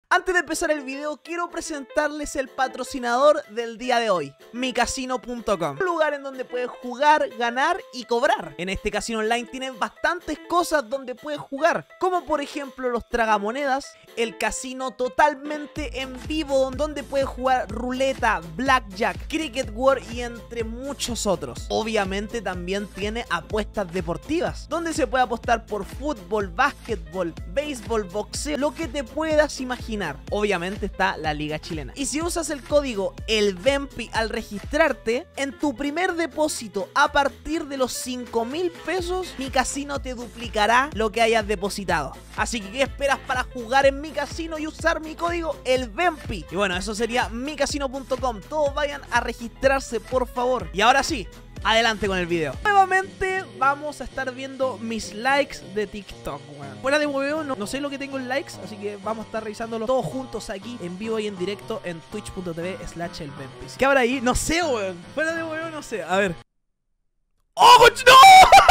Antes de empezar el video, quiero presentarles el patrocinador del día de hoy, micasino.com. Un lugar en donde puedes jugar, ganar y cobrar. En este casino online tienen bastantes cosas donde puedes jugar, como por ejemplo los tragamonedas, el casino totalmente en vivo, donde puedes jugar ruleta, blackjack, cricket war y entre muchos otros. Obviamente también tiene apuestas deportivas, donde se puede apostar por fútbol, básquetbol, béisbol, boxeo, lo que te puedas imaginar. Obviamente está la liga chilena. Y si usas el código ELVEMPI al registrarte, en tu primer depósito a partir de los 5.000 pesos, mi casino te duplicará lo que hayas depositado. Así que ¿qué esperas para jugar en mi casino y usar mi código ELVEMPI? Y bueno, eso sería micasino.com. Todos vayan a registrarse, por favor. Y ahora sí, adelante con el video. Nuevamente vamos a estar viendo mis likes de TikTok, weón. Fuera de hueveo, no sé lo que tengo en likes, así que vamos a estar revisándolo todos juntos aquí, en vivo y en directo, en twitch.tv/elvempi. ¿Qué habrá ahí? No sé, weón. Fuera de hueveo, no sé. A ver. ¡Oh, coche! ¡No!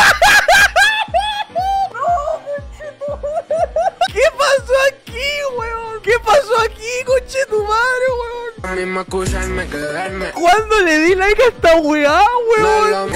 ¿Qué pasó aquí, weón? ¿Qué pasó aquí, coche tu madre, weón? ¿Cuándo le di like a esta weá, weón?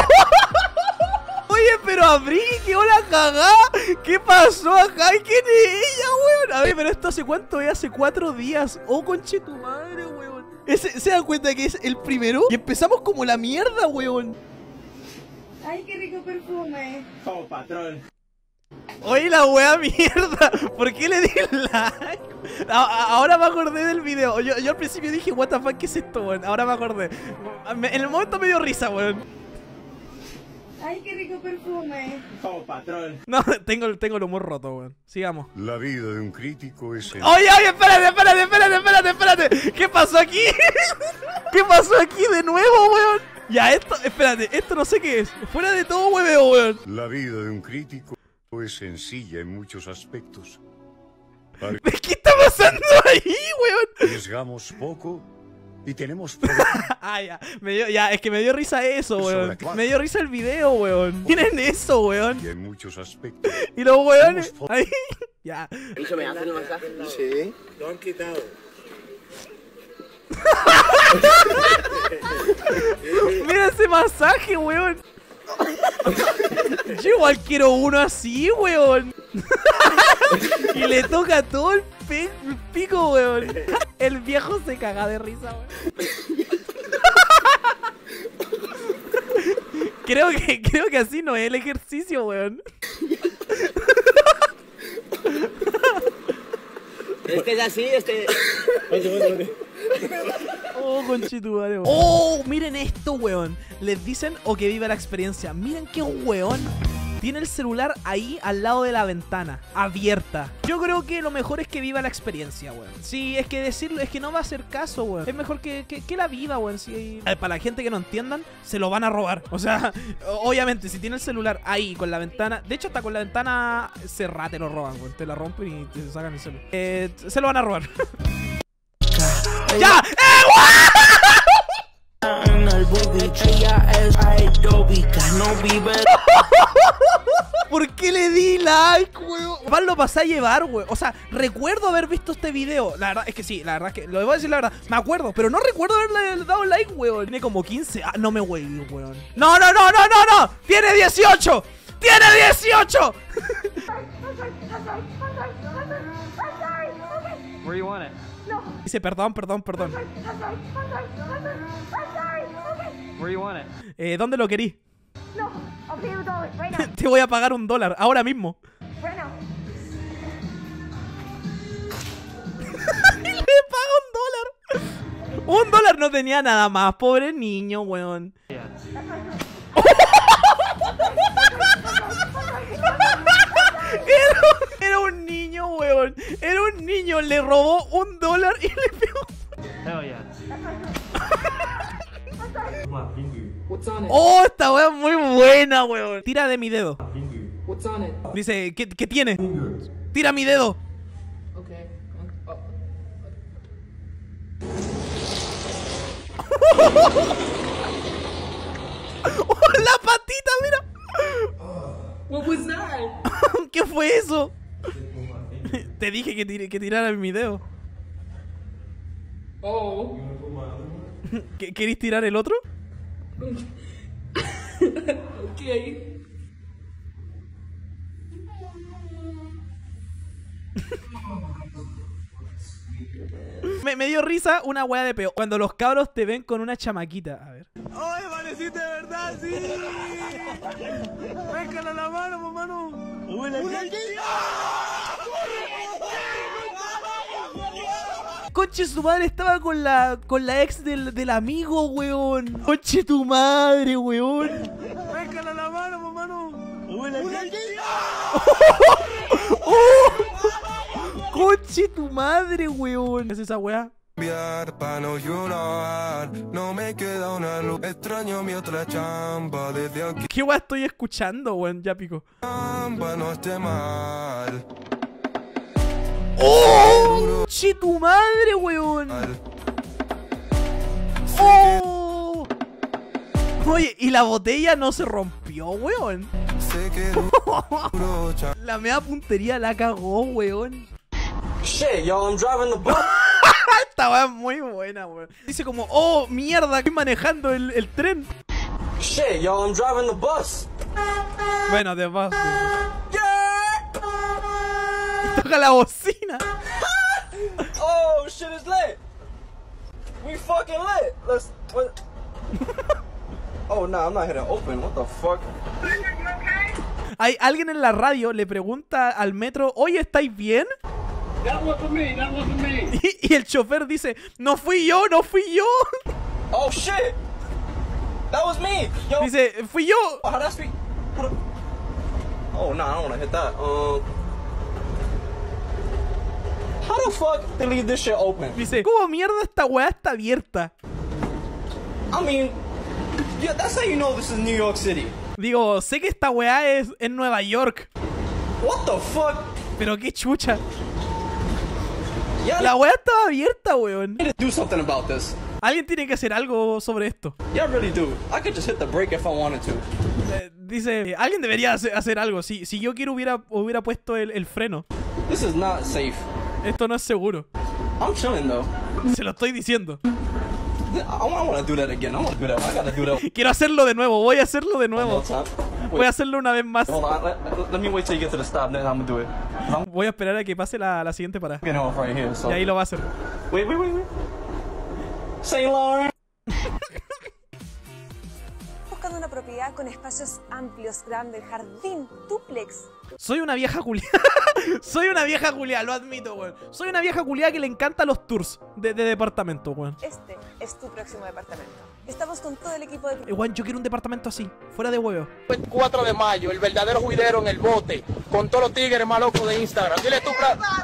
Oye, pero abrí, qué hola cagá. ¿Qué pasó acá? ¿Y quién es ella, weón? A ver, pero esto hace cuánto, hace 4 días. Oh, conche tu madre, weón. ¿Se dan cuenta que es el primero? Y empezamos como la mierda, weón. Ay, qué rico perfume. Oh, patrón. Oye, la wea mierda. ¿Por qué le di like? Ahora me acordé del video. Yo al principio dije, what the fuck, ¿qué es esto, weón? Ahora me acordé. En el momento me dio risa, weón. Ay, qué rico perfume. Oh, patrón. No, tengo el humor roto, weón. Sigamos. La vida de un crítico es el... Oye, espérate. ¿Qué pasó aquí? ¿Qué pasó aquí de nuevo, weón? Ya, espérate, esto no sé qué es. Fuera de todo hueveo, weón. La vida de un crítico es sencilla en muchos aspectos. ¿Qué está pasando ahí, weón? Arriesgamos poco y tenemos poco. Ah, es que me dio risa eso, weón. Me dio risa el video, weón. Miren eso, weón. Y en muchos aspectos. Y los weones ahí. Ya. Hijo, ¿me hacen un masaje? Sí. Lo han quitado. Mira ese masaje, weón. Yo igual quiero uno así, weón. Y le toca todo el pico, weón. El viejo se caga de risa, weón. Creo que así no es el ejercicio, weón. Es que es así, Oh, conchetumare, weón. Oh, miren esto, weón. Les dicen o que viva la experiencia. Miren qué weón. Tiene el celular ahí al lado de la ventana, abierta. Yo creo que lo mejor es que viva la experiencia, weón. Sí, es que decirlo, es que no va a hacer caso, weón. Es mejor que la viva, weón. Sí. Para la gente que no entiendan, se lo van a robar. O sea, obviamente, si tiene el celular ahí con la ventana, de hecho hasta con la ventana cerrada te lo roban, weón. Te la rompen y te sacan el celular. Se lo van a robar. ¡Ya! ¿Por qué le di like, weón? Igual lo pasé a llevar, weón. O sea, recuerdo haber visto este video. La verdad es que sí, la verdad es que, lo voy a decir la verdad, me acuerdo, pero no recuerdo haberle dado like, weón. Tiene como 15. Ah, no me voy, weón. No. Tiene 18. ¡Tiene 18! Where you want it? Dice, perdón. Where you want it? ¿Dónde lo querí? No, I'll pay you $1 right now. Te voy a pagar $1, ahora mismo. Right now. Y le paga $1. $1 no tenía nada más, pobre niño, weón. Era un niño, weón. Era un niño, le robó $1 y le pegó. Hell yeah. Oh, esta weón es muy buena, weón. Tira de mi dedo. What's on it? Dice, ¿qué tiene? Tira mi dedo. Okay. Oh, la patita, mira. What was that? ¿Qué fue eso? Te dije que tirara el video. Oh. ¿Queréis tirar el otro? Okay. Me dio risa una weá de peo. Cuando los cabros te ven con una chamaquita. A ver. ¡Ay, amaneciste de verdad, sí! ¡Pécala la mano, mano! ¡Una aquí! Conche, su madre estaba con la ex del amigo, weón. Conche tu madre, weón. ¡Pécala la mano, mano! ¡Una aquí! Conche tu madre, weón. ¿Qué es esa weá? Para no llorar, no me queda una luz. Extraño mi otra chamba desde aquí. ¿Qué weá estoy escuchando, weón? Ya pico. Chamba no esté mal. ¡Oh! ¡Che tu madre, weón! ¡Oh! Oye, y la botella no se rompió, weón. Sé que duro, La mea puntería la cagó, weón. Shit, yo, I'm driving the bus. Esta weá es muy buena, weón. Dice como, oh, mierda, estoy manejando el tren. Shit, yo, I'm driving the bus. Bueno, de bus. Toca la bocina. Oh, shit is lit. We fucking lit. Let's. What? Oh, no, I'm not here to open. What the fuck? Hay alguien en la radio le pregunta al metro, oye, ¿estáis bien? That wasn't me, that wasn't me. Y el chofer dice, no fui yo, no fui yo. Oh, shit. That was me. Yo. Dice, fui yo. How that speak? Oh, no, I don't want to hit that. How the fuck they leave this shit open? Dice, ¿cómo mierda esta weá está abierta? I mean, yeah, that's how you know this is New York City. Digo, sé que esta weá es en Nueva York. What the fuck? Pero qué chucha. Yeah, La weá estaba abierta, weón. I need to do something about this. Alguien tiene que hacer algo sobre esto. Yeah, I really do. I could just hit the brake if I wanted to. Dice, alguien debería hacer algo. Si yo quiero hubiera puesto el freno. This is not safe. Esto no es seguro. I'm chilling though. Se lo estoy diciendo. I want to do that again. I want to do that. I gotta do that Quiero hacerlo de nuevo. Voy a hacerlo de one more nuevo. time. Voy a hacerlo una vez más. Hold on. Let me wait till you get to the stop, then I'm gonna do it. I'm Voy a esperar a que pase la siguiente parada. getting off right here. So Y ahí lo va a hacer. wait. Saint Laurent. Buscando una propiedad con espacios amplios, grande, jardín, dúplex. Soy una vieja culiada. Soy una vieja culiada, lo admito, weón. Soy una vieja culiada que le encantan los tours de departamento, weón. Este es tu próximo departamento. Estamos con todo el equipo de... Weón, yo quiero un departamento así, fuera de huevo. 4 de mayo, el verdadero juidero en el bote, con todos los tigres más locos de Instagram. Dile tú,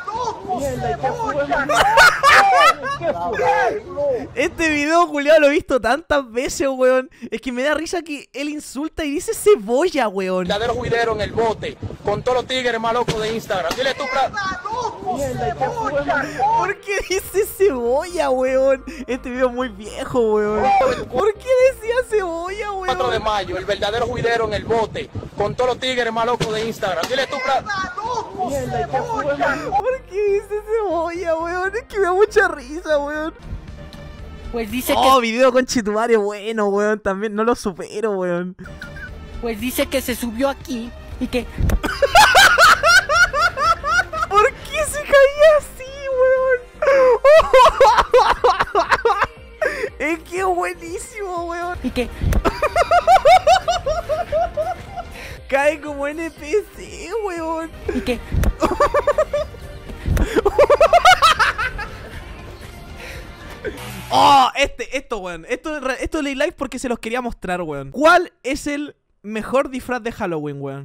Este video, culiado, lo he visto tantas veces, weón. Es que me da risa que él insulta y dice cebolla, weón. verdadero juidero en el bote, con todos los tigres más locos de Instagram. Dile tú, ¿Por qué dice cebolla, weón? Este video es muy viejo, weón. ¿Por qué decía cebolla, 4 de weón? mayo, el verdadero juidero en el bote, con todos los tigres más locos de Instagram. Dile tú, ¿Por qué dice cebolla, weón? Es que me da mucha risa, weón. Pues dice Video con Chitumario, bueno, weón. También no lo supero, weón. pues dice que se subió aquí y que ¿Por qué se caía así, weón? Es que es buenísimo, weón. y que Cae como NPC, weón. y que Oh, esto, weón. Esto leí live porque se los quería mostrar, weón. ¿Cuál es el mejor disfraz de Halloween, weón?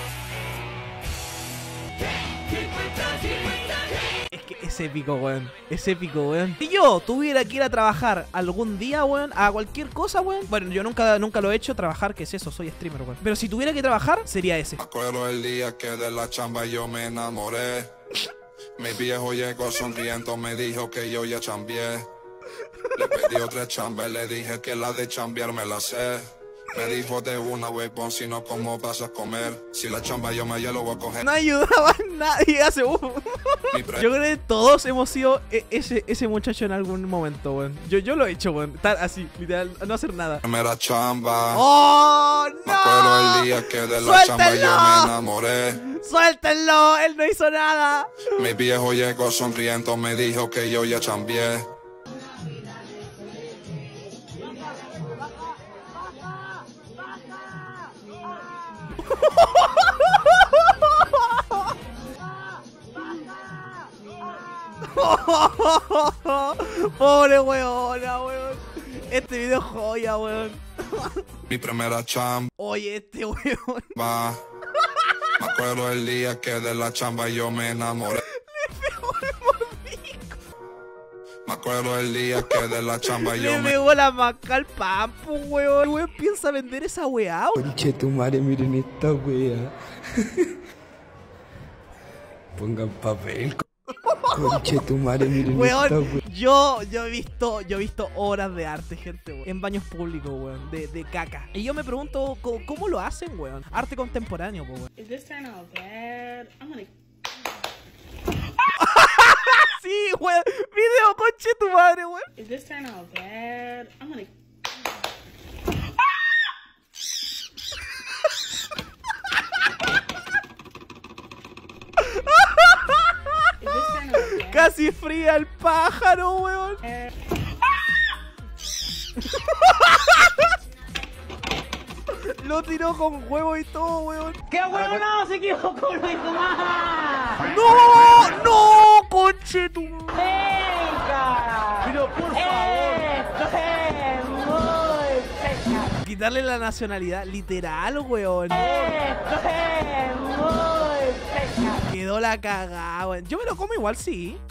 Es que es épico, weón. Es épico, weón. Si yo tuviera que ir a trabajar algún día, weón, a cualquier cosa, weón. Bueno, yo nunca lo he hecho, trabajar, ¿qué es eso? Soy streamer, weón. Pero si tuviera que trabajar, sería ese. Acuerdo el día que de la chamba yo me enamoré. Mi viejo llegó sonriendo, me dijo que yo ya chambié. Le pedí otra chamba y le dije que la de chambear me la sé. Me dijo de una vez, pon, si no, ¿cómo vas a comer? Si la chamba yo me lo voy a coger. No ayudaba en nada y hace Yo creo que todos hemos sido ese muchacho en algún momento, weón. Yo lo he hecho, weón. Estar así, literal, no hacer nada. Primera chamba. ¡Oh, no! Me acuerdo el día que de la chamba yo me enamoré. ¡Suéltenlo! Él no hizo nada. Mi viejo llegó sonriendo, me dijo que yo ya chambié. Pobre weona, weón. Este video es joya, weón. Mi primera chamba. Oye, este weón. Me acuerdo el día que de la chamba yo me enamoré. Me acuerdo el día que de la chamba yo Le me... pegó la maca al pampo, weón. El weón piensa vender esa weá. Conche tu madre, miren esta wea. Pongan papel. Conche tu madre, miren esta Weón, wea. yo he visto obras de arte, gente, weón, en baños públicos, weón, de caca. Y yo me pregunto, ¿cómo lo hacen, weón? Arte contemporáneo, weón. Is this kind of bad? I'm gonna... Sí, weón, video, conche tu madre, weón. Is this kind of bad? I'm gonna... Casi fría el pájaro, weón. Lo tiró con huevo y todo, weón. ¡Qué huevo no! ¡Se equivocó, lo hizo mal! ¡No! ¡No! ¡Conche tu madre! ¡Venga! Pero por favor. ¡Esto es muy pesado! Quitarle la nacionalidad, literal, weón. ¡Esto es muy pesado! Quedó la cagada, weón. Yo me lo como igual, sí.